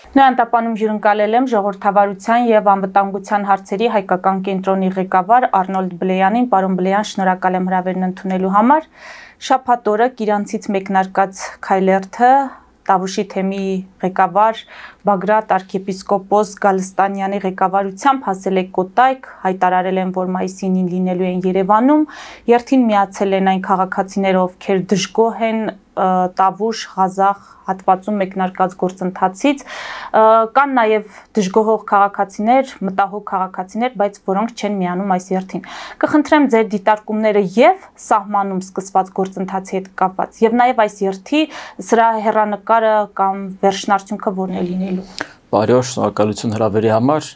Նոյանտապանում հյուրընկալել եմ ժողովրդավարության և անվտանգության հարցերի հայկական կենտրոնի ղեկավար Արնոլդ Բլեյանին։ Պարոն Բլեյան, շնորհակալ եմ հրավերն ընդունելու համար։ Շաբաթ օրը Կիրանցից մեկնարկած քայլերթը Տավուշի թեմի ղեկավար Բագրատ arczepiskopos Գալստանյանի ղեկավարությամբ հասել է Կոտայք, հայտարարել են, որ մայիսին 9 լինելու են Երևանում, երթին միացել են այն քաղաքացիները, ովքեր դժգոհ են Տավուշ, Ղազախ հատվածում մեկնարկած գործընթացից, կան նաև դժգոհող քաղաքացիներ, մտահոգ քաղաքացիներ, բայց որոնք չեն միանում այս երթին։ Կխնդրեմ ձեր դիտարկումները եւ սահմանում սկսված գործընթացի հետ կապված, եւ նաեւ այս երթի սրա հեռանկարը կամ վերջնարդյունքը որն է լինելու։ Բարի օր, շնորհակալություն հրավերի համար։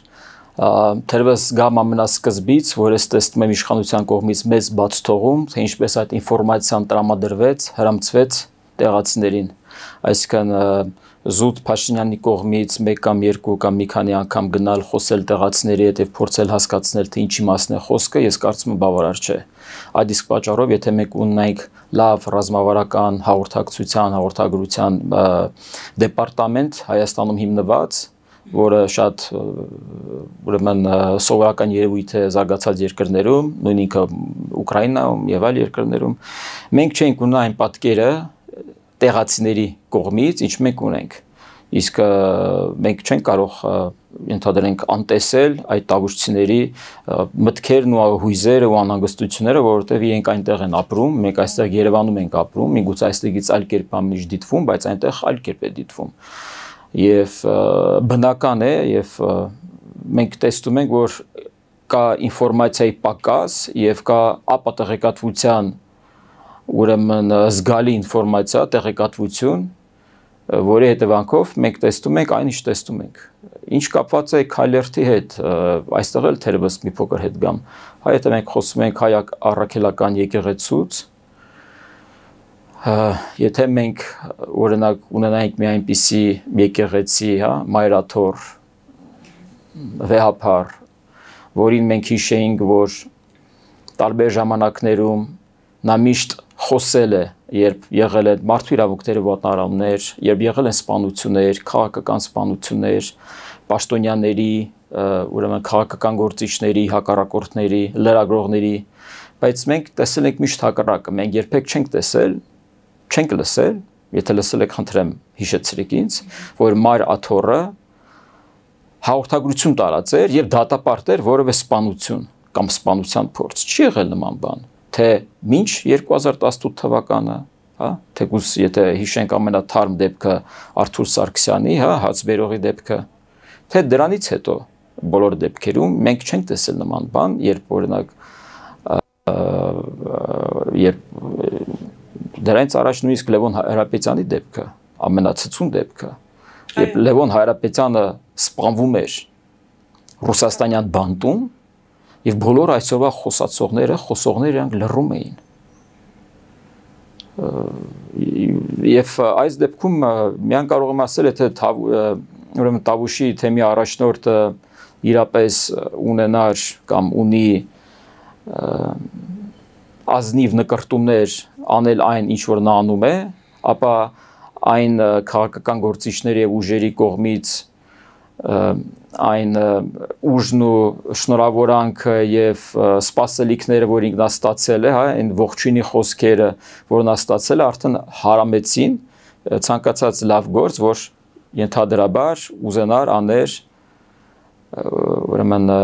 Թերևս գամ ամենասկզբից, որ ես տեսնում եմ իշխանության կողմից մեծ բաց թողում, թե ինչպես այդ ինֆորմացիան տրամադրվեց, հրամցվեց տեղացիներին, այսինքն զուտ Փաշինյանի կողմից մեկ կամ երկու կամ մի քանի անգամ գնալ խոսել տեղացիների հետ եւ փորձել հասկացնել, թե ինչի մասն է խոսքը, ես կարծում եմ բավարար չէ։ Այդ իսկ պատճառով, եթե մենք ունենք լավ ռազմավարական հաղորդագրության դեպարտամենտ Հայաստանում հիմնված, որը շատ ուրեմն սովորական երևույթ է զարգացած երկրներում, նույն ինքը Ուկրաինայում եւ այլ երկրներում, մենք չենք ունենա այն պատկերը տեղացիների կողմից, ինչ մենք ունենք։ Իսկ մենք չենք կարող ընդհանրենք անտեսել այդ տավուշցիների մտքերն ու հույզերը ու անհանգստությունները, որովհետև իրենք այնտեղ են ապրում, մենք այստեղ Երևանում ենք ապրում, միգուցե այստեղից այլ կերպ ամիջ դիտվում, բայց այնտեղ այլ կերպ է դիտվում։ Եվ բնական է, եւ մենք տեսնում ենք, որ կա ինֆորմացիայի պակաս եւ կա ապատեղեկատվության ուրեմն զգալի ինֆորմացիա, տեղեկատվություն, որի հետևանքով մենք տեսնում ենք այն, ինչ տեսնում ենք։ Ինչ կապված է քայլերթի հետ, այստեղ էլ թերևս մի փոքր հետ գամ։ Հայ մենք խոսում ենք հայ առաքելական եկեղեցուց, եթե մենք օրինակ ունենայինք մի այնպիսի եկեղեցի, հա, մայրաթոր, վեհափառ, որին մենք հիշեինք, որ տարբեր ժամանակներում նա միշտ խոսել է, երբ եղել են մարդու իրավունքների ոտնահարումներ, երբ եղել են սպանություններ, քաղաքական սպանություններ, պաշտոնյաների, ուրեմն քաղաքական գործիչների, հակառակորդների, լրագրողների, բայց մենք տեսել ենք միշտ հակառակը, մենք երբեք չենք տեսել, չենք լսել, եթե լսել եք, խնդրեմ հիշեցրեք ինձ, որ Մայր Աթոռը հաղորդագրություն տարածեր եւ դատապարտեր որևէ սպանություն կամ սպանության փորձ։ Չի եղել նման բան, թե մինչ 2018 թվականը, հա, թեկուզ եթե հիշենք ամենաթարմ դեպքը Արթուր Սարգսյանի, հա, հացբերողի դեպքը, թե դրանից հետո բոլոր դեպքերում մենք չենք տեսել նման բան, երբ օրինակ դրանից առաջ նույնիսկ Լևոն Հայրապետյանի դեպքը, ամենացցուն դեպքը, երբ Լևոն Հայրապետյանը սպանվում էր ռուսաստանյան բանտում եւ բոլոր այսօրվա խոսողները իրանք լռում էին։ Եվ այս դեպքում միան կարող եմ ասել, եթե ուրեմն Տավուշի թեմի առաջնորդը իրապես ունենար կամ ունի ազնիվ նկրտումներ անել այն, ինչ որ նա անում է, ապա այն քաղաքական գործիչների եւ ուժերի կողմից այն ուժն ու շնորհավորանքը եւ սպասելիքները, որ ինքն ստացել է, հա, այն ողջույնի խոսքերը, որ նա ստացել է, արդեն հարամեցին ցանկացած լավ գործ, որ ենթադրաբար ուզենար աներ ուրեմն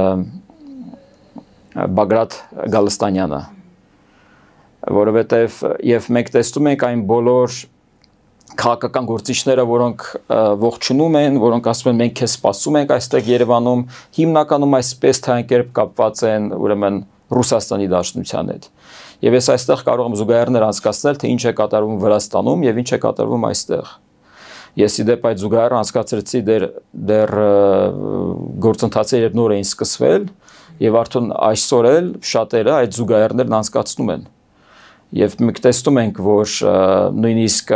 Բագրատ Գալստանյանը, որովհետև եւ մենք տեսնում ենք այն բոլոր քաղաքական գործիչները, որոնք ողջունում են, որոնք ասում են մենք քեզ սպասում ենք այստեղ Երևանում, հիմնականում այսպես թե այն կերպ կապված են ուրեմն Ռուսաստանի Դաշնության հետ։ Եվ ես այստեղ կարող եմ զուգահեռներ անցկացնել, թե ինչ է կատարվում Վրաստանում եւ ինչ է կատարվում այստեղ։ Ես իդեպ այդ զուգահեռը անցկացրեցի դեռ գործընթացը երբ նոր էին սկսվել եւ արդեն այսօր էլ շատերը այդ զուգահեռներն անցկացնում են։ Եվ մենք տեսնում ենք, որ նույնիսկ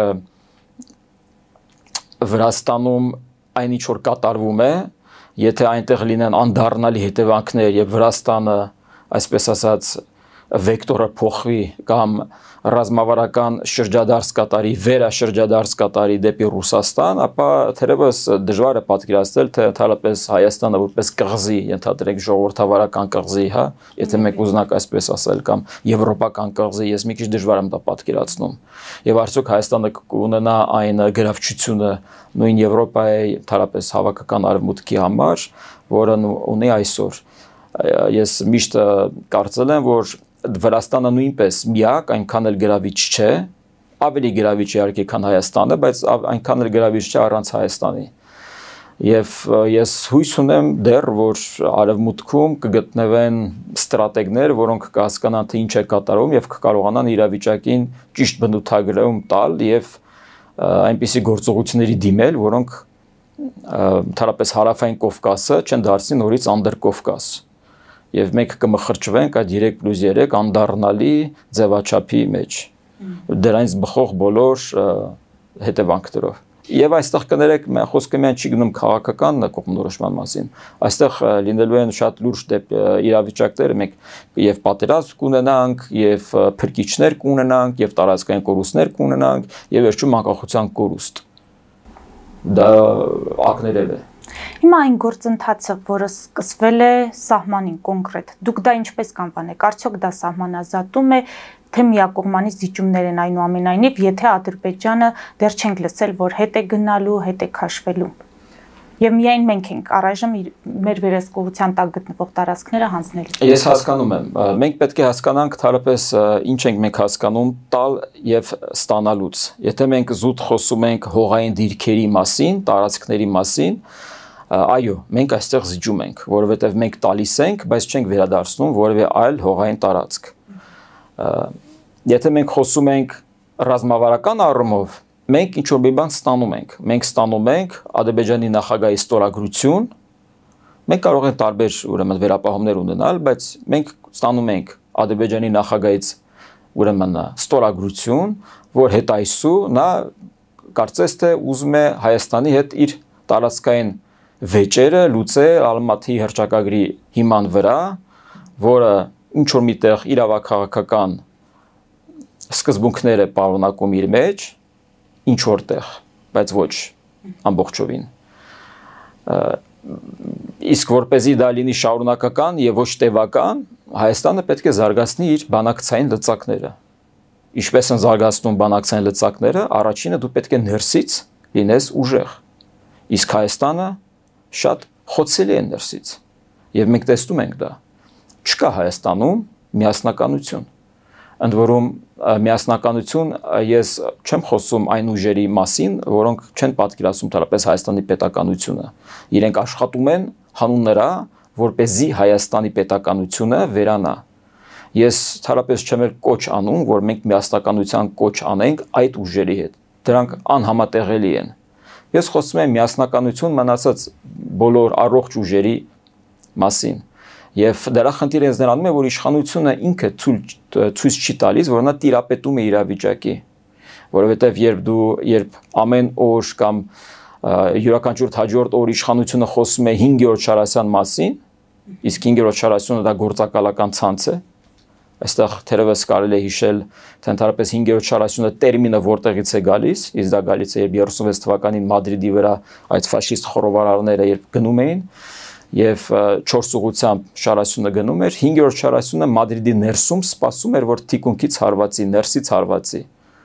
Վրաստանում այն ինչ որ կատարվում է, եթե այնտեղ լինեն անդառնալի հետևանքներ եւ Վրաստանը, այսպես ասած, վեկտորը փոխվի կամ ռազմավարական շրջադարձ կատարի, վերաշրջադարձ կատարի դեպի Ռուսաստան, ապա թերևս դժվար է պատկերացնել, թե ընդհանրապես Հայաստանը որպես կղզի, ենթադրենք ժողովրդավարական կղզի, հա, եթե մեկ ուզնակ այսպես ասել, կամ եվրոպական կղզի, ես մի քիչ դժվար եմ դա պատկերացնում։ Եվ արդյոք Հայաստանը կունենա այն գրավչությունը նույն Եվրոպայի, ընդհանրապես հավաքական արևմուտքի համար, որը ունի այսօր։ Ես միշտ կարծել եմ, որ Վրաստանը նույնպես միակ այնքան էլ գրավիչ չէ, ավելի գրավիչ իհարկե քան Հայաստանը, բայց այնքան էլ գրավիչ չէ առանց Հայաստանի։ Եվ ես հույս ունեմ դեռ, որ արևմուտքում կգտնվեն ստրատեգներ, որոնք կհասկանան, թե ինչ է կատարվում եւ կկարողանան իրավիճակին ճիշտ բնութագրում տալ եւ այնպիսի գործողությունների դիմել, որոնք ընդհանրապես հարավային Կովկասը չեն դարձնի նորից Անդրկովկաս։ Եվ մենք կմխրճվենք այդ 3+3 անդառնալի ձևաչափի մեջ, դրանից բխող բոլոր հետևանքներով։ Եվ այստեղ կներեք, խոսքը միայն չի գնում քաղաքական կողմնորոշման մասին, այստեղ լինելու են շատ լուրջ իրավիճակներ, մենք եւ պատերազմ կունենանք, եւ փրկիչներ կունենանք, եւ տարածքային կորուստներ կունենանք, եւ վերջում անկախության կորուստ։ Դա ակներել է։ Հիմա այն գործընթացը, որը սկսվել է սահմանին կոնկրետ, դուք դա ինչպես կանվանեք, արդյոք դա սահմանազատում է, թե միակողմանի զիջումներ են այնուամենայնիվ, եթե Ադրբեջանը դեռ չենք լսել, որ հետ է գնալու, հետ է քաշվելու։ Եվ միայն մենք ենք առայժմ մեր վերահսկողության տակ գտնվող տարածքները հանձնելու։ Ես հասկանում եմ, մենք պետք է հասկանանք թարապես ինչ ենք մենք հասկանում տալ եւ ստանալուց։ Եթե մենք զուտ խոսում ենք հողային դիրքերի մասին, տարածքների մասին, այո, մենք այստեղ զիջում ենք, որովհետև մենք տալիս ենք, բայց չենք վերադարձնում որևէ այլ հողային տարածք։ Եթե մենք խոսում ենք ռազմավարական առումով, մենք ինչ-որ մի բան ստանում ենք։ Մենք ստանում ենք Ադրբեջանի նախագահի ստորագրություն, մենք կարող ենք տարբեր ուրեմն վերապահումներ ունենալ, բայց մենք ստանում ենք Ադրբեջանի նախագահից ուրեմն ստորագրություն, որ հետայսու նա կարծես թե ուզում է Հայաստանի հետ իր տարածքային վեճերը լուծել Ալմաթի հռչակագրի հիման վրա, որը ինչ որ միտեղ իրավաքաղաքական սկզբունքներ է պարունակում իր մեջ, ինչ որտեղ, բայց ոչ ամբողջովին։ Իսկ որպեսզի դա լինի շարունակական եւ ոչ տևական, Հայաստանը պետք է զարգացնի իր բանակցային լծակները։ Ինչպես են զարգացնում բանակցային լծակները, առաջինը դու պետք է ներսից լինես ուժեղ։ Իսկ Հայաստանը շատ խոցելի է ներսից։ Եվ մենք տեսնում ենք դա։ Չկա Հայաստանում միասնականություն։ Ընդ որում միասնականություն ես չեմ խոսում այն ուժերի մասին, որոնք չեն պատկերացնում թարապես Հայաստանի պետականությունը։ Իրենք աշխատում են հանուն նրա, որպեսզի Հայաստանի պետականությունը վերանա։ Ես թարապես չեմ էլ կոչ անում, որ մենք միասնականության կոչ անենք այդ ուժերի հետ։ Դրանք անհամատեղելի են։ Ես խոսում եմ միասնականություն մնացած բոլոր առողջ ուժերի մասին։ Եվ դրա խնդիրը ինձ նրանում է, որ իշխանությունը ինքը ցույց չի տալիս, որ նա տիրապետում է իրավիճակի, որովհետև երբ ամեն օր կամ յուրաքանչյուր հաջորդ օր իշխանությունը խոսում է 5-րդ Շարասյան մասին, իսկ 5-րդ Շարասյանը դա գործակալական ցանց է, այստեղ թերևս կարելի է հիշել, թե ընդհանրապես 5-րդ Շարասյանը տերմինը որտեղից է գալիս, իսկ դա գալիս է երբ 36 թվականին Մադրիդի վրա այդ ֆաշիստ խորովարարները երբ գնում էին, եւ 4 ուղությամբ Շարասյունը գնում էր, 5-րդ Շարասյունը Մադրիդի ներսում սպասում էր, որ թիկունքից հարվածի, ներսից հարվածի։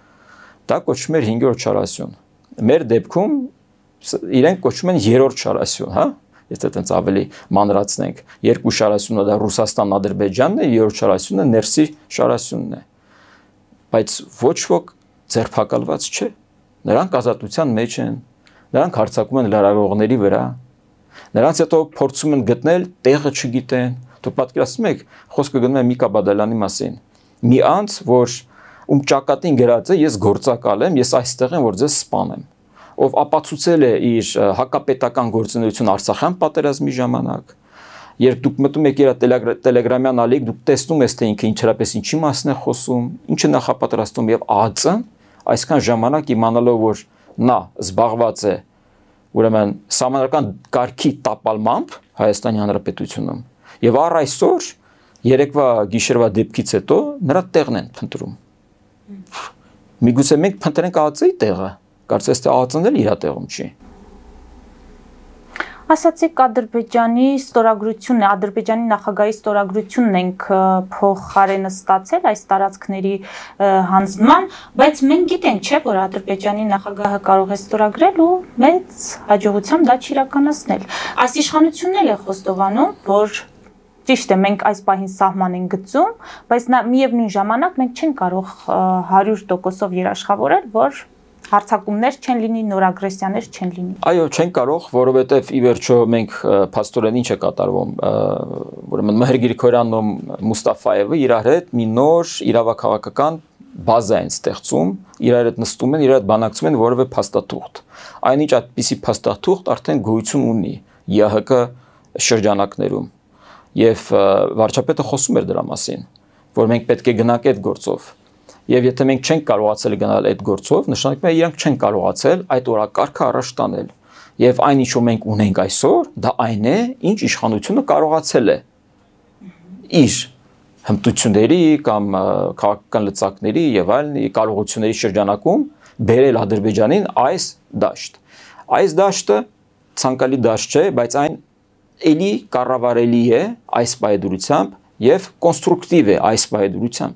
Դա կոչվում էր 5-րդ Շարասյուն։ Մեր դեպքում իրենք կոչվում են 3-րդ Շարասյուն, հա, եթե այդպես ավելի մանրացնենք։ Երկու Շարասյունը դա Ռուսաստանն, Ադրբեջանն է, 3-րդ Շարասյունը ներսի Շարասյունն է։ Բայց ոչ ոք ձերբակալված չէ։ Նրանք ազատության մեջ են, նրանք հարձակում են լրագրողների վրա։ Նրանց հետո փորձում են գտնել տեղը չգիտեն։ Դուք պատկերացնում եք, խոսքը գնում է Միկա Բադալյանի մասին։ Մի անձ, որ ում ճակատին գրած է, ես գործակալ եմ, ես այստեղ եմ, որ ձեզ սպանեմ, ով ապացուցել է իր հակապետական գործունեություն Արցախյան պատերազմի ժամանակ։ Երբ դուք մտնում եք իր տելեգրամյան ալիք, դուք տեսնում եք, թե ինքը ինչրապես ինչի մասին է խոսում, ինչ է նախապատրաստում եւ ԱԱԾ-ն այսքան ժամանակ իմանալով, որ նա զբաղված է ուրեմն սահմանադրական կարգի տապալմամբ Հայաստանի Հանրապետությունում։ Եվ առ այսօր երեկվա գիշերվա դեպքից հետո նրա տեղն են փնտրում։ Միգուցե մենք փնտրենք ԱԱԾ-ի տեղը, կարծես թե ԱԱԾ-ն էլ իր տեղում չի։ Ասացիք Ադրբեջանի ստորագրությունն է, Ադրբեջանի նախագահի ստորագրությունն ենք փոխարենը ստացել այս տարածքների հանձնման, բայց մենք գիտենք, չէ, որ Ադրբեջանի նախագահը կարող է ստորագրել ու մեծ հաջողությամբ դա չիրականացնել։ Այս իշխանությունն էլ է խոստովանում, որ ճիշտ է, մենք այս պահին սահման ենք գծում, բայց միևնույն ժամանակ մենք չենք կարող 100%-ով երաշխավորել, որ հարցակումներ չեն լինի, նոր ագրեսիաներ չեն լինի։ Այո, չեն կարող, որովհետև ի վերջո մենք փաստորեն ինչ է կատարվում, ուրեմն Մհեր Գրիգորյանն ու Մուստաֆայևը իրար հետ մի նոր իրավաքաղաքական բազա են ստեղծում, իրար հետ նստում են, իրար հետ բանակցում են որևէ փաստաթուղթ։ Այնինչ այդպիսի փաստաթուղթ արդեն գոյություն ունի ԵԱՀԿ շրջանակներում։ Եվ վարչապետը խոսում էր դրա մասին, որ մենք պետք է գնանք այդ գործով։ Եվ եթե մենք չենք կարողացել գնալ այդ գործով, նշանակում է իրանք չեն կարողացել այդ օրակարգը առաջ տանել։ Եվ այն ինչ որ մենք ունենք այսօր, դա այն է, ինչ իշխանությունը կարողացել է իր հմտությունների կամ քաղաքական լծակների եւ այլն կարողությունների շրջանակում բերել Ադրբեջանին այս դաշտ։ Այս դաշտը ցանկալի դաշտ չէ, բայց այն էլի կառավարելի է այս պայդրությամբ եւ կոնստրուկտիվ է այս պայդրությամբ։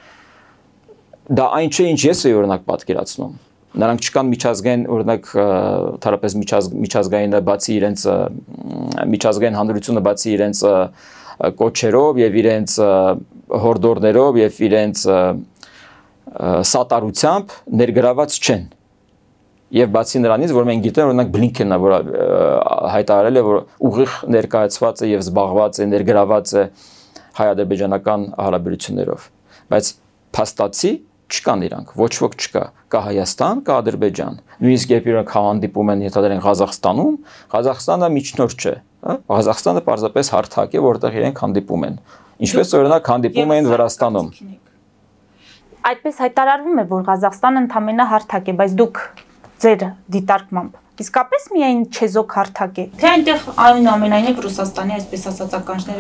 Դա այն չէ, ինչ ես օրինակ պատկերացնում։ Նրանք չկան միջազգային, օրինակ, թարապես միջազգայինը բացի իրենց միջազգային հանրությունը բացի իրենց կոչերով եւ իրենց հորդորներով եւ իրենց սատարությամբ ներգրաված չեն։ Եվ բացի նրանից, որ մենք գիտենք, օրինակ Բլինքենն է, որ հայտարարել է, որ ուղիղ ներկայացված է եւ զբաղված է, ներգրաված է հայ-ադրբեջանական հարաբերություններով։ Բայց փաստացի չկան իրանք, ոչ ոք չկա, կա Հայաստան, կա Ադրբեջան։ Նույնիսկ երբ իրանք հանդիպում են ենթադրենք Ղազախստանում, Ղազախստանը միջնորդ չէ, Ղազախստանը պարզապես հարթակ է, որտեղ իրենք հանդիպում են։ Ինչպես օրինակ հանդիպում էին Վրաստանում։ Այդպես հայտարարվում է, որ Ղազախստանը ընդամենը հարթակ է, բայց դուք ձեր դիտարկմամբ իսկապես միայն չեզոք հարթակ է, թե այնտեղ այնուամենայնիվ Ռուսաստանի այսպես ասած ականջները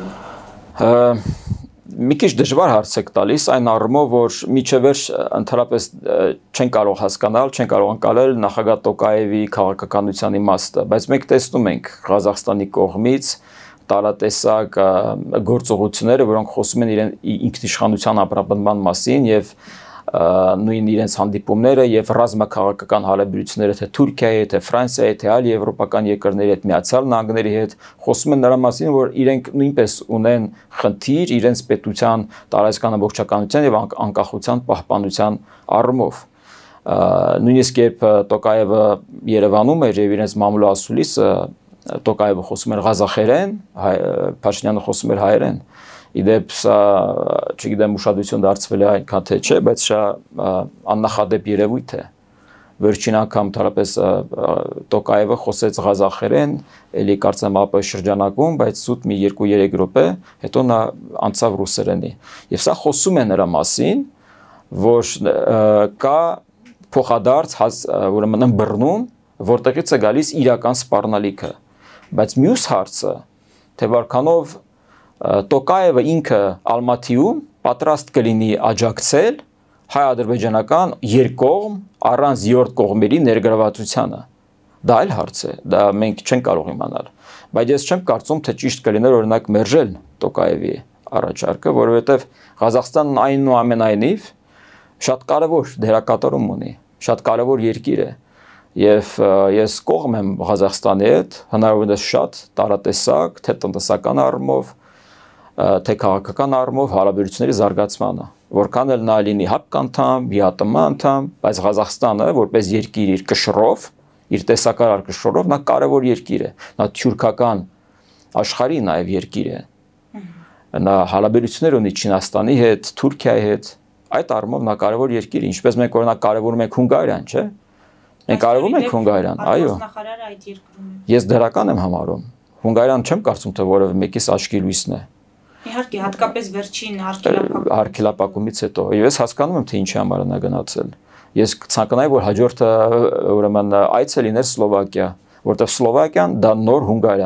երևալու։ Մի քիչ դժվար հարց եք տալիս այն առումով, որ միջևերջ ընդհանրապես չեն կարող հասկանալ, չեն կարող անցնել նախագահ Տոկաևի քաղաքականության իմաստը, բայց մենք տեսնում ենք Ղազախստանի կողմից տարատեսակ գործողությունները, որոնք խոսում են իրեն ինքնիշխանության ապրապնդման մասին եւ նույն իրենց հանդիպումները եւ ռազմաքաղաքական հարաբերությունները թե Թուրքիայի, թե Ֆրանսիայի, թե այլ եվրոպական երկրների հետ, Միացյալ Նահանգների հետ խոսում են նրա մասին, որ իրենք նույնպես ունեն խնդիր իրենց պետության տարածական ամբողջականության եւ անկախության պահպանության առումով։ Նույնիսկ երբ Տոկաևը Երևանում էր եւ իրենց մամուլի ասուլիսը Տոկաևը խոսում էր ղազախերեն, Փաշինյանը խոսում էր հայերեն։ Իդեպ սա, չգիտեմ, ուշադրություն դարձվել է այնքան թե չէ, բայց շա աննախադեպ երևույթ է։ Վերջին անգամ թարապես Տոկաևը խոսեց ղազախերեն, էլի կարծեմ ԱՊ շրջանակում, բայց սուտ մի 2-3 րոպե, հետո նա անցավ ռուսերենի։ Եվ սա խոսում է նրա մասին, որ կա փոխադարձ, ուրեմն ըմբռնում, որտեղից է գալիս իրական սպառնալիքը։ Բայց մյուս հարցը, թե որքանով Տոկաևը ինքը Ալմաթիում պատրաստ կլինի աջակցել հայ-ադրբեջանական երկկողմ առանց երրորդ կողմերի ներգրավվածությանը։ Դա այլ հարց է, դա մենք չենք կարող իմանալ։ Բայց ես չեմ կարծում, թե ճիշտ կլիներ օրինակ մերժել Տոկաևի առաջարկը, որովհետև Ղազախստանն այնուամենայնիվ շատ կարևոր դերակատարում ունի, շատ կարևոր երկիր է։ Եվ ես կողմ եմ Ղազախստանի հետ, հնարավորինս շատ տարատեսակ, թե տնտեսական առումով, թե քաղաքական առումով հարաբերությունների զարգացմանը, որքան էլ նա լինի ՀԱՊԿ անդամ, ԵԱՏՄ անդամ, բայց Ղազախստանը որպես երկիր իր կշռով, իր տեսակարար կշռով նա կարևոր երկիր է, նա թյուրքական աշխարհի նաև երկիր է։ Նա հարաբերություններ ունի Չինաստանի հետ, Թուրքիայի հետ, այդ առումով նա կարևոր երկիր է, ինչպես մենք օրինակ կարևորում ենք Հունգարիան, չէ՞։ Մենք կարևորում ենք Հունգարիան, այո։ Ես դրական եմ համարում։ Հունգարիան չեմ կարծում, թե որևէ մեկիս աչքի լույսն է։ Իհարկե, հատկապես վերջին արգելափակումից հետո։ Ես հասկանում եմ, թե ինչի համար նա գնացել։ Ես ցանկանայի, որ հաջորդը ուրեմն այցը լիներ Սլովակիա, որտեղ Սլովակիան դա նոր Հունգարիան է։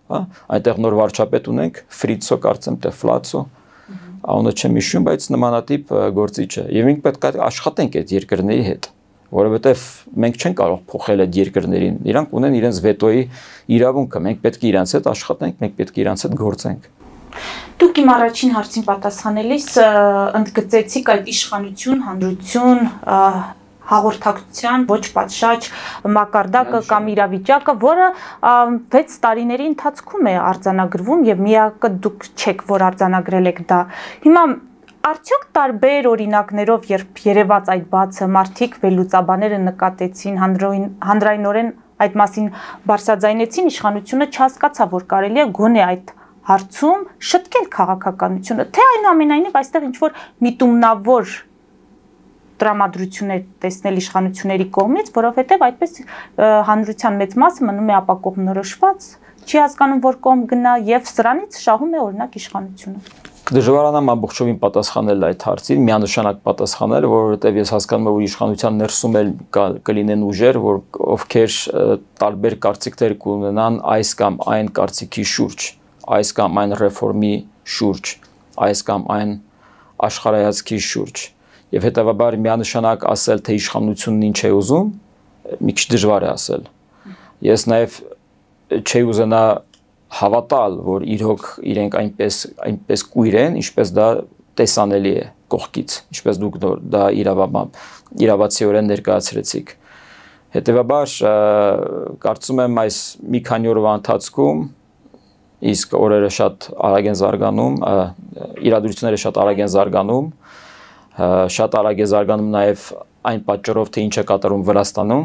հա, այնտեղ նոր վարչապետ ունենք, Ֆրիցո կարծեմ թե Ֆլացո, անունը չեմ հիշում, բայց նմանատիպ գործիչ է։ Եվ մենք պետք է աշխատենք այդ երկրների հետ, որովհետև մենք չենք կարող փոխել այդ երկրներին։ Իրանք ունեն իրենց վետոյի իրավունքը, մենք պետք է իրանց հետ աշխատենք, մենք պետք է իրանց հետ գործենք։ Դուք իմ առաջին հարցին պատասխանելիս ընդգծեցիք այդ իշխանություն, հանրություն, հաղորդակցության ոչ պատշաճ մակարդակը կամ իրավիճակը, որը 6 տարիների ընթացքում է արձանագրվում եւ միակը դուք չեք, որ արձանագրել եք դա։ Հիմա արդյոք տարբեր օրինակներով, երբ երևաց այդ բացը, մարդիկ վերլուծաբաները նկատեցին, հանրայնորեն այդ մասին բարձրաձայնեցին, իշխանությունը չհասկացավ, որ կարելի է գոնե այդ հարցում շտկել քաղաքականությունը, թե այնուամենայնիվ այստեղ ինչ-որ միտումնավոր տրամադրություններ տեսնել իշխանությունների կողմից, որովհետև այդպես հանրության մեծ մասը մնում է ապակողմնորոշված, չի հասկանում, որ կողմ գնա եւ սրանից շահում է օրինակ իշխանությունը։ Դժվարանամ ամբողջովին պատասխանել այդ հարցին, միանշանակ պատասխանել, որովհետև ես հասկանում եմ, որ իշխանության ներսում էլ կլինեն ուժեր, որ ովքեր տարբեր կարծիքներ կունենան այս կամ այն կարծիքի շուրջ, այս կամ այն ռեֆորմի շուրջ, այս կամ այն աշխարհայացքի շուրջ։ Եվ հետևաբար միանշանակ ասել, թե իշխանությունն ինչ է ուզում, մի քիչ դժվար է ասել։ Ես նաև չի ուզենա հավատալ, որ իրոք իրենք այնպես կույր են, ինչպես դա տեսանելի է կողքից, ինչպես դուք դա իրավացիորեն ներկայացրեցիք։ Հետևաբար կարծում եմ այս մի քանի օրվա ընթացքում իսկ օրերը շատ արագ են զարգանում, իրադրությունները շատ արագ են զարգանում, շատ արագ է զարգանում նաև այն պատճառով, թե ինչ է կատարում Վրաստանում,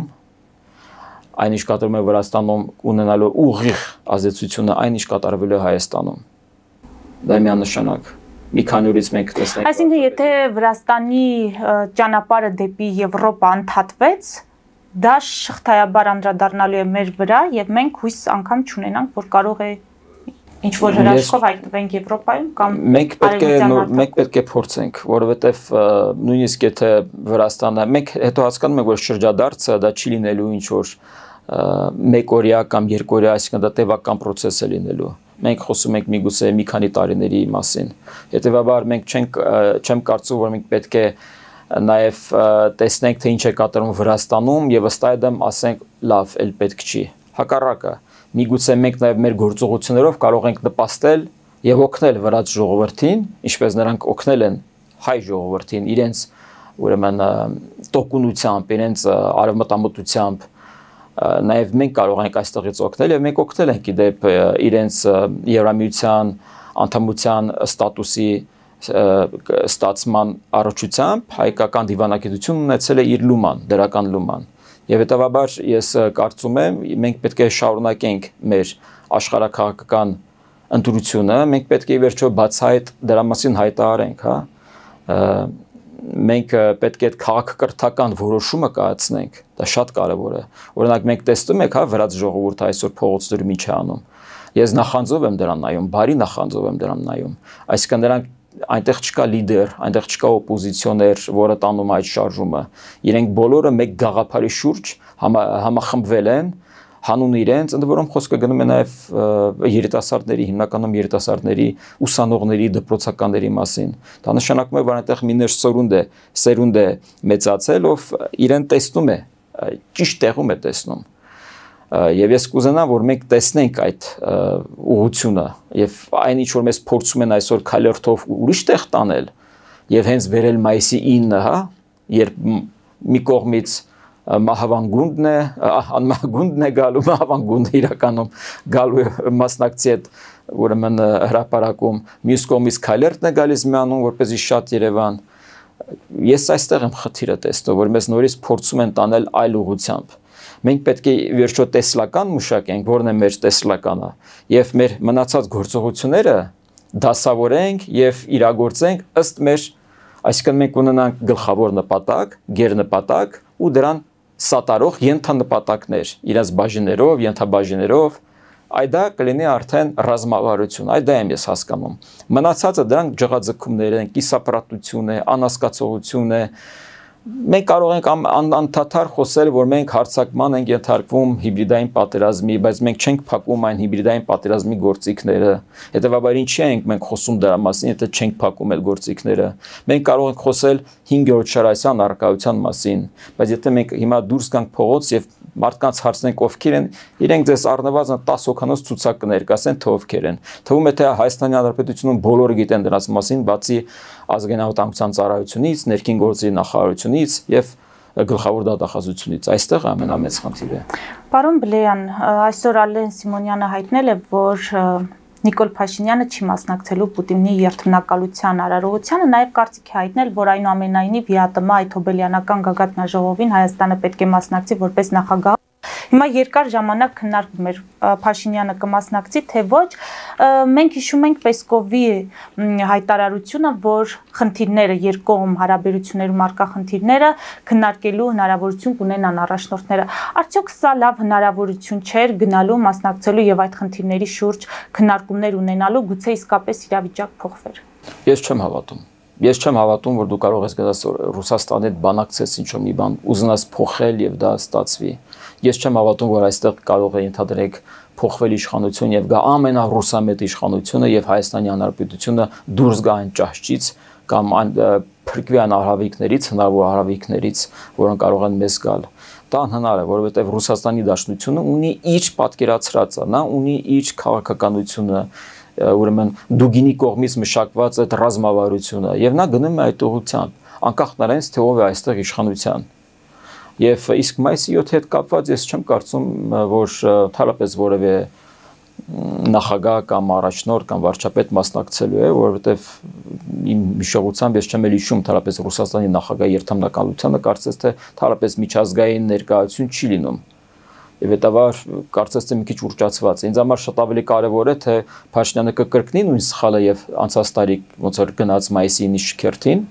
այն ինչ կատարում է Վրաստանում ունենալու ուղիղ ազդեցությունը այն ինչ կատարվելու է Հայաստանում։ Դա միանշանակ մի քանի օրից մենք տեսնենք։ Այսինքն եթե Վրաստանի ճանապարհը դեպի Եվրոպա ընդհատվեց, դա շղթայաբար անդրադառնալու է մեր վրա եւ մենք հույս անգամ չունենանք, որ կարող է ինչ որ հրաշքով հայտնվենք Եվրոպայում կամ մենք պետք է փորձենք, որովհետև նույնիսկ եթե Վրաստանը մենք հետո հասկանում ենք, որ շրջադարձը դա չի լինելու ինչ որ մեկօրյա կամ երկօրյա, այսինքն դա տևական process է լինելու։ Մենք խոսում ենք միգուցե մի քանի տարիների մասին։ Հետևաբար մենք չեմ կարծում, որ մենք պետք է նաև տեսնենք, թե ինչ է կատարում Վրաստանում եւ ըստ այդմ ասենք լավ, էլ պետք չի։ Հակառակը միգուցե մենք նաև մեր գործողություններով կարող ենք նպաստել եւ օգնել վրաց ժողովրդին, ինչպես նրանք օգնել են հայ ժողովրդին իրենց ուրեմն տոկունությամբ, իրենց արևմտամտությամբ, նաև մենք կարող ենք այստեղից օգնել եւ մենք օգնել ենք իդեպ իրենց Եվրամիության անդամության ստատուսի ստացման առողջությամբ հայկական դիվանագիտություն ունեցել է իր լուման, դրական լուման։ Եվ հետևաբար ես կարծում եմ, մենք պետք է շարունակենք մեր աշխարհաքաղաքական ընտրությունը, մենք պետք է վերջո բացահայտ դրա մասին հայտարարենք, հա։ Մենք պետք է այդ քաղաքակրթական որոշումը կայացնենք, դա շատ կարևոր է։ Օրինակ մենք տեսնում ենք, հա, վրաց ժողովուրդը այսօր փողոցներում ինչ է անում։ Ես նախանձով եմ դրան նայում, բարի նախանձով եմ դրան նայում։ Այսինքն նրանք այնտեղ չկա լիդեր, այնտեղ չկա օպոզիցիոներ, որը տանում այդ շարժումը։ Իրենք բոլորը մեկ գաղափարի շուրջ համախմբվել են, հանուն իրենց, ընդ որում խոսքը գնում է նաև երիտասարդների, հիմնականում երիտասարդների, ուսանողների, դպրոցականների մասին։ Դա նշանակում է, որ այնտեղ մի նոր սերունդ է մեծացել, ով իրեն տեսնում է, ճիշտ տեղում է տեսնում։ Եվ ես կուզենամ, որ մենք տեսնենք այդ ուղղությունը եւ այն ինչ որ մեզ փորձում են այսօր քալերթով ուրիշ տեղ տանել եւ հենց վերել մայիսի 9-ը, հա, երբ մի կողմից մահավանգունդն է, անմահագունդն է գալու, մահավանգունդը իրականում գալու է մասնակցի այդ ուրեմն հրապարակում, մյուս կողմից քալերթն է գալիս միանում, որպեսզի շատ Երևան։ Ես այստեղ եմ խնդիրը տեսնում, որ մեզ նորից փորձում են տանել այլ ուղղությամբ։ Մենք պետք է վերջո տեսլական մշակենք, որն է մեր տեսլականը, եւ մեր մնացած գործողությունները դասավորենք եւ իրագործենք ըստ մեր, այսինքն մենք ունենանք գլխավոր նպատակ, գերնպատակ ու դրան սատարող ենթանպատակներ, իրենց բաժիններով, ենթաբաժիններով, այդ դա կլինի արդեն ռազմավարություն, այդ դա եմ ես հասկանում։ Մնացածը դրանք ջղաձգումներ են, կիսապրատություն է, անհասկացողություն է, Մենք կարող ենք անդադար խոսել, որ մենք հարձակման ենք ենթարկվում հիբրիդային պատերազմի, բայց մենք չենք փակում այն հիբրիդային պատերազմի գործիքները։ Հետևաբար ինչի ենք մենք խոսում դրա մասին, եթե չենք փակում այդ գործիքները։ Մենք կարող ենք խոսել 5-րդ շարասյան առարկայության մասին, բայց եթե մենք հիմա դուրս գանք փողոց եւ մարդկանց հարցնենք ովքեր են, իրենք ձեզ առնվազն 10 հոգանոց ցուցակ կներկայացնեն, թե ովքեր են։ Թվում է թե Հայաստանի Հանրապետությունում բոլորը գիտեն դրանց մասին, բացի ազգային անվտանգության ծառայությունից, ներքին գործերի նախարարությունից եւ գլխավոր դատախազությունից։ Այստեղ ամենամեծ խնդիրը։ Պարոն Բլեյան, այսօր Ալեն Սիմոնյանը հայտնել է, որ Նիկոլ Փաշինյանը չի մասնակցելու Պուտինի երթմնակալության արարողությանը, նաև կարծիք է հայտնել, որ այնուամենայնիվ ԵԱՏՄ այդ հոբելյանական գագաթնաժողովին Հայաստանը պետք է մասնակցի որպես նախագահ։ Հիմա երկար ժամանակ քննարկվում էր Փաշինյանը կմասնակցի, թե ոչ։ Մենք հիշում ենք Պեսկովի հայտարարությունը, որ խնդիրները երկկողմ հարաբերություններում առկա խնդիրները քննարկելու հնարավորություն կունենան առաջնորդները։ Արդյոք սա լավ հնարավորություն չէր գնալու, մասնակցելու եւ այդ խնդիրների շուրջ քննարկումներ ունենալու, գուցե իսկապես իրավիճակ փոխվեր։ Ես չեմ հավատում։ Ես չեմ հավատում, որ դու կարող ես գնաս Ռուսաստանի հետ բանակցես ինչ-որ մի բան, ուզենաս փոխել եւ դա ստացվի։ Ես չեմ հավատում, որ այստեղ կարող է ընդհանրեք փոխվել իշխանություն եւ գա ամենառուսամետ իշխանությունը եւ Հայաստանի Հանրապետությունը դուրս գա այն ճահճից կամ այն փրկվի այն արհավիկներից, հնարավոր արհավիկներից, որոնք կարող են մեզ գալ։ Դա անհնար է, որովհետեւ Ռուսաստանի Դաշնությունը ունի իր պատկերացրածը, նա ունի իր քաղաքականությունը, ուրեմն Դուգինի կողմից մշակված այդ ռազմավարությունը եւ նա գնում է այդ ուղղությամբ, անկախ նրանից թե ով է այստեղ իշխանության։ Եվ իսկ մայիսի 7-ի հետ կապված ես չեմ կարծում, որ թարապես որևէ նախագահ կամ առաջնորդ կամ վարչապետ մասնակցելու է, որովհետև իմ հիշողությամբ ես չեմ էլ հիշում թարապես Ռուսաստանի նախագահի երթմնակալությանը, կարծես թե թարապես միջազգային ներկայություն չի լինում։ Եվ հետաբար կարծես թե մի քիչ ուռճացված է։ Ինձ համար շատ ավելի կարևոր է, թե Փաշինյանը կկրկնի նույն սխալը եւ անցած տարի ոնց որ գնաց մայիսի 9-ի շքերթին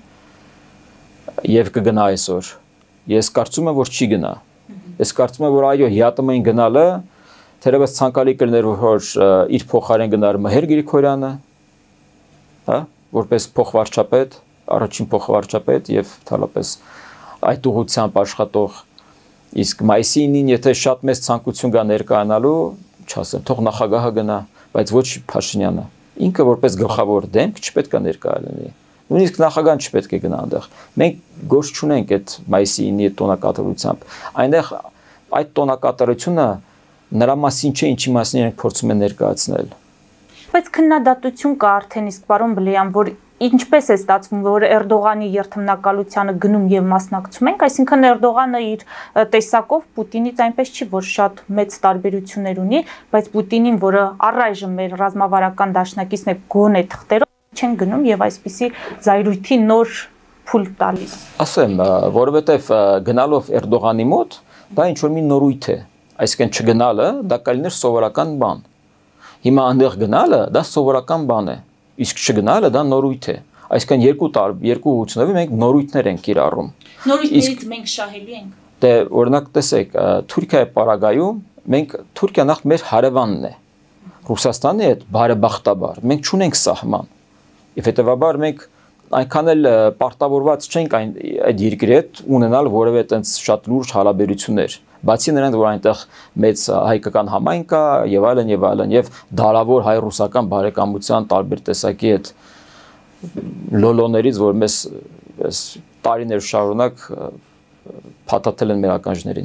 եւ կգնա այսօր։ Ես կարծում եմ, որ չի գնա։ Ես կարծում եմ, որ այո, ՀԱՏՄ-ին գնալը թերևս ցանկալի կլիներ, որ իր փոխարեն գնար Մհեր Գրիգորյանը, հա, որպես փոխվարչապետ, առաջին փոխվարչապետ եւ թալապես այդ ուղղությամբ աշխատող։ Իսկ մայիսի 9-ին եթե շատ մեծ ցանկություն կա ներկայանալու, չասեմ, թող նախագահը գնա, բայց ոչ Փաշինյանը։ Ինքը որպես գլխավոր դեմք չպետք է ներկայանալի։ Նույնիսկ նախագահան չպետք է գնա այնտեղ։ Մենք գործ չունենք այդ մայիսի 9-ի տոնակատարությամբ։ Այնտեղ այդ տոնակատարությունը նրա մասին չէ, ինչի մասին ենք փորձում են ներկայացնել։ Բայց քննադատություն կա արդեն իսկ պարոն Բլեյան, որ ինչպես է ստացվում, որ Էրդողանի երթմնակալությանը գնում եւ մասնակցում ենք, այսինքն Էրդողանը իր տեսակով Պուտինից այնպես չի, որ շատ մեծ տարբերություններ ունի, բայց Պուտինին, որը առայժմ մեր ռազմավարական դաշնակիցն է, գոնե թղթերով չեն գնում եւ այսպիսի զայրույթի նոր փուլ տալիս։ Ասեմ, որովհետեւ գնալով Էրդողանի մոտ դա ինչ որ մի նորույթ է, այսինքն չգնալը դա կլիներ սովորական բան։ Հիմա այնտեղ գնալը դա սովորական բան է, իսկ չգնալը դա նորույթ է։ Այսինքն երկու ուղղություններով մենք նորույթներ ենք կիրառում։ Նորույթներից մենք շահելի ենք։ Դե օրինակ տեսեք, Թուրքիայի պարագայում մենք Թուրքիան նախ մեր հարևանն է։ Ռուսաստանի հետ բարեբախտաբար մենք չունենք սահման։ Եվ հետեւաբար մենք այնքան էլ պարտավորված չենք այդ երկրի հետ ունենալ որևէ այդպես շատ լուրջ հարաբերություններ։ Բացի նրանից, որ այնտեղ մեծ հայկական համայն կա եւ այլն եւ դարավոր հայ-ռուսական բարեկամության տարբեր տեսակի այդ լոլոներից, որ մեզ տարիներ շարունակ փաթաթել են մեր ականջներին։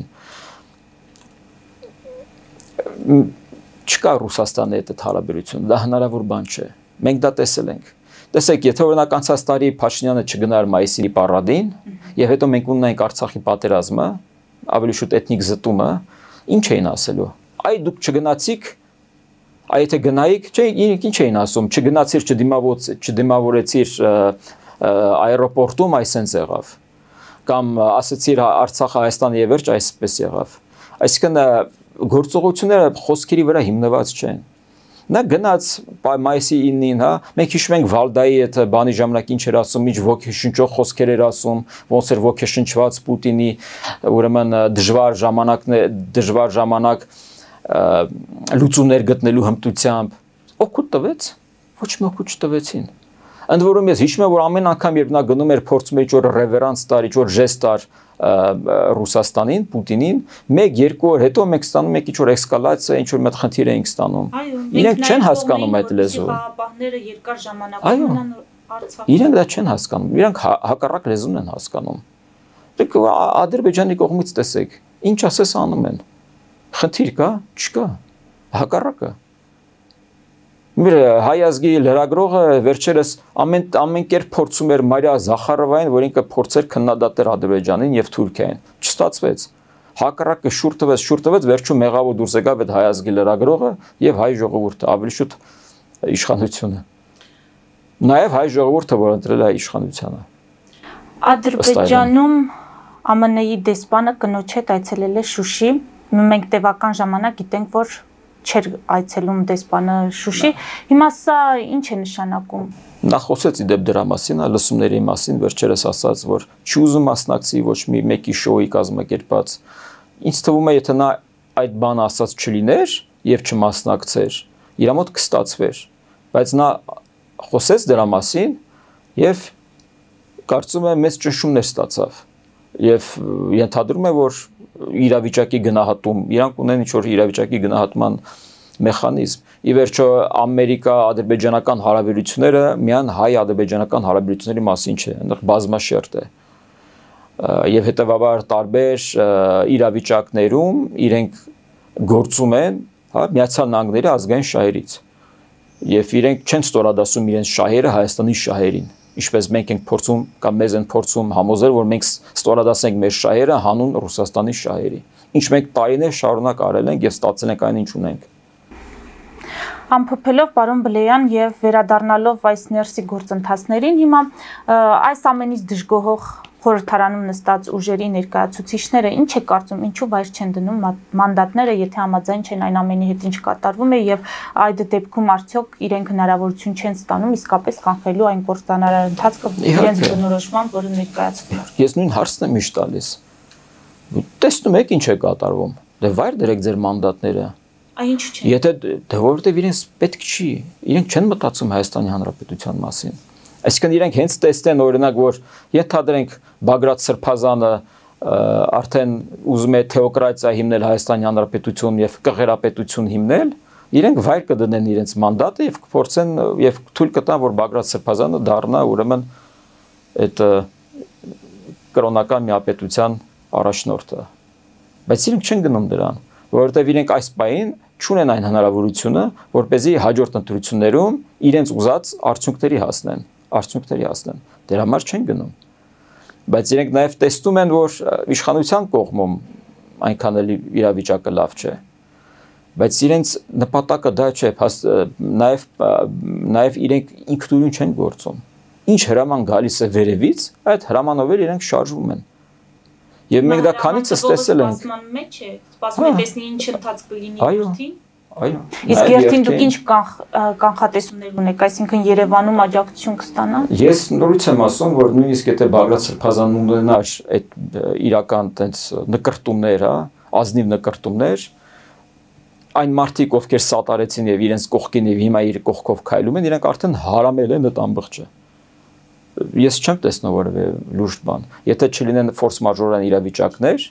Չկա Ռուսաստանի հետ այդ հարաբերություն, դա հնարավոր բան չէ։ Մենք դա տեսել ենք։ Տեսեք, եթե օրինակ անցած տարի Փաշինյանը չգնար մայիսի պարադին, եւ հետո մենք ունենայինք Արցախի պատերազմը, ավելի շուտ էթնիկ զտումը, ինչ էին ասելու։ Այ դուք չգնացիք, այ եթե գնայիք, չէ, ինչ էին ասում, չգնացիր, չդիմավորեցիր աերոպորտում, այսպես եղավ։ Կամ ասացիր Արցախը Հայաստանը եւ վերջ, այսպես եղավ։ Այսինքն գործողությունները խոսքերի վրա հիմնված չեն։ Նա գնաց մայիսի 9-ին, հա, մենք հիշում ենք Վալդայի այդ բանի ժամանակ ինչ էր ասում, ինչ ոգեշնչող խոսքեր էր ասում, ոնց էր ոգեշնչված Պուտինի, ուրեմն դժվար ժամանակ լուծումներ գտնելու հմտությամբ։ Օգուտ տվեց, ոչ մի օգուտ չտվեցին։ Ընդ որում ես հիշում եմ, որ ամեն անգամ երբ նա գնում էր փորձում էր ինչ-որ ռևերանս տար, ինչ-որ ժեստ տար Ռուսաստանին, Պուտինին, 1-2 օր հետո մենք ստանում ենք ինչ-որ էսկալացիա, ինչ-որ մեծ խնդիր ենք ստանում։ Իրենք չեն հասկանում այդ լեզուն։ Ղարաբաղները երկար ժամանակ ունեն Արցախ։ Իրենք դա չեն հասկանում։ Իրենք հակառակ լեզուն են հասկանում։ Դուք Ադրբեջանի կողմից տեսեք, ինչ ասես անում են։ Խնդիր կա, չկա։ Հակառակը։ Մեր հայ ազգի լրագրողը վերջերս ամեն կերպ փորձում էր Մարիա Զախարովային, որ ինքը փորձեր քննադատել Ադրբեջանին եւ Թուրքիային։ Չստացվեց։ Հակառակը շուռ տվեց, վերջում մեղավոր դուրս եկավ այդ հայ ազգի լրագրողը եւ հայ ժողովուրդը, ավելի շուտ իշխանությունը։ Նաեւ հայ ժողովուրդը, որ ընտրել է իշխանությանը։ Ադրբեջանում ԱՄՆ-ի դեսպանը կնոջ հետ այցելել է Շուշի։ Մենք տևական ժամանակ գիտենք, որ չէր այցելում դեսպանը Շուշի։ Հիմա սա ինչ է նշանակում։ Նա խոսեց իդեպ դրա մասին, լսումների մասին, վերջերս ասաց, որ չի ուզում մասնակցի ոչ մի մեկի շոուի կազմակերպած։ Ինձ թվում է, եթե նա այդ բանը ասած չլիներ եւ չմասնակցեր, իր մոտ կստացվեր։ Բայց նա խոսեց դրա մասին եւ կարծում եմ մեծ ճնշումներ ստացավ։ Եվ ենթադրում է, որ իրավիճակի գնահատում, իրանք ունեն ինչ-որ իրավիճակի գնահատման մեխանիզմ։ Ի վերջո ամերիկա-ադրբեջանական հարաբերությունները միայն հայ-ադրբեջանական հարաբերությունների մասին չէ, այնտեղ բազմաշերտ է։ Եվ հետևաբար տարբեր իրավիճակներում իրենք գործում են, հա, Միացյալ Նահանգների ազգային շահերից։ Եվ իրենք չեն ստորադասում իրենց շահերը Հայաստանի շահերին։ Ինչպես մենք ենք փորձում կամ մեզ են փորձում համոզել, որ մենք ստորադասենք մեր շահերը հանուն Ռուսաստանի շահերի։ Ինչ մենք տարիներ շարունակ արել ենք եւ ստացել ենք այն, ինչ ունենք։ Ամփոփելով պարոն Բլեյան եւ վերադառնալով այս ներսի գործընթացներին, հիմա այս ամենից դժգոհող խորհրդարանում նստած ուժերի ներկայացուցիչները ինչ է կարծում, ինչու վայր չեն դնում մանդատները, եթե համաձայն չեն այն ամենի հետ, ինչ կատարվում է, եւ այդ դեպքում արդյոք իրենք հնարավորություն չեն ստանում իսկապես կանխելու այն կործանարար ընթացքը իրենց բնորոշման, որը ներկայացվում է։ Ես նույն հարցն եմ միշտ տալիս։ Տեսնում եք ինչ է կատարվում։ Դե վայր դրեք ձեր մանդատները։ Ինչ չէ։ Եթե դե որովհետեւ իրենց պետք չի, իրենք չեն մտածում Հայաստանի Հանրապետության մասին։ Այսինքն իրենք հենց տեսնեն օրինակ, որ ենթադրենք Բագրատ Սրբազանը արդեն ուզում է թեոկրատիա հիմնել Հայաստանի Հանրապետություն եւ կղերապետություն հիմնել, իրենք վայր կդնեն իրենց մանդատը եւ կփորձեն եւ թույլ կտան, որ Բագրատ Սրբազանը դառնա ուրեմն այդ կրոնական միապետության առաջնորդը։ Բայց իրենք չեն գնում դրան, որովհետեւ իրենք այս պահին չունեն այն հնարավորությունը, որպեսզի հաջորդ ընտրություններում իրենց ուզած արդյունքների հասնեն։ Դրա համար չեն գնում։ Բայց իրենք նաև տեսնում են, որ իշխանության կողմում այնքան էլ իրավիճակը լավ չէ։ Բայց իրենց նպատակը դա չէ, նաև իրենք ինքնուրույն չեն գործում։ Ինչ հրաման գալիս է վերևից, այդ հրամանով իրենք շարժվում են։ Եվ մենք դա քանիցս տեսել ենք։ Սպասման մեջ է, սպասում է տեսնի ինչ ընթաց կլինի երթին։ Այո։ Իսկ երթին դուք ինչ կանխատեսումներ ունեք, այսինքն Երևանում աջակցություն կստանա։ Ես նորից եմ ասում, որ նույնիսկ եթե Բագրատ Սրբազանն ունենար այդ իրական տենց նկրտումներ, հա, ազնիվ նկրտումներ, այն մարդիկ, ովքեր սատարեցին եւ իրենց կողքին եւ հիմա իր կողքով քայլում են, իրենք արդեն հարամել են այդ ամբողջը։ Ես չեմ տեսնում որևէ լուրջ բան։ Եթե չլինեն ֆորս մաժորային իրավիճակներ,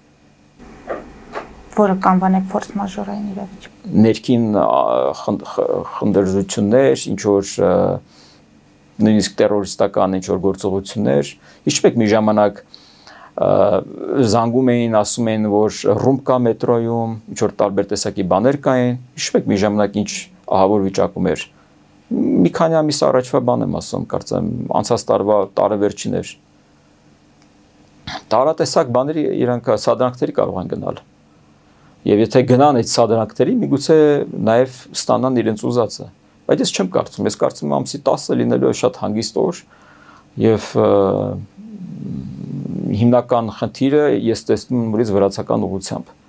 որը կանվանեք ֆորս մաժորային իրավիճակ։ Ներքին խնդրժություններ, ինչ որ նույնիսկ տերորիստական ինչ որ գործողություններ, իշխեք մի ժամանակ զանգում էին, ասում էին, որ ռումբ կա մետրոյում, ինչ որ տարբեր տեսակի բաներ կային, իշխեք մի ժամանակ ինչ ահավոր վիճակում էր։ Մի քանի ամիս առաջվա բան եմ ասում, կարծեմ անցած տարվա տարեվերջին էր։ Տարատեսակ բաների իրանք սադրանքների կարող են գնալ։ Եվ եթե գնան այդ սադրանքների, միգուցե նաև ստանան իրենց ուզածը։ Բայց ես չեմ կարծում, ես կարծում եմ ամսի 10-ը լինելու է շատ հանգիստ օր եւ հիմնական խնդիրը ես տեսնում եմ նորից վրացական ուղղությամբ։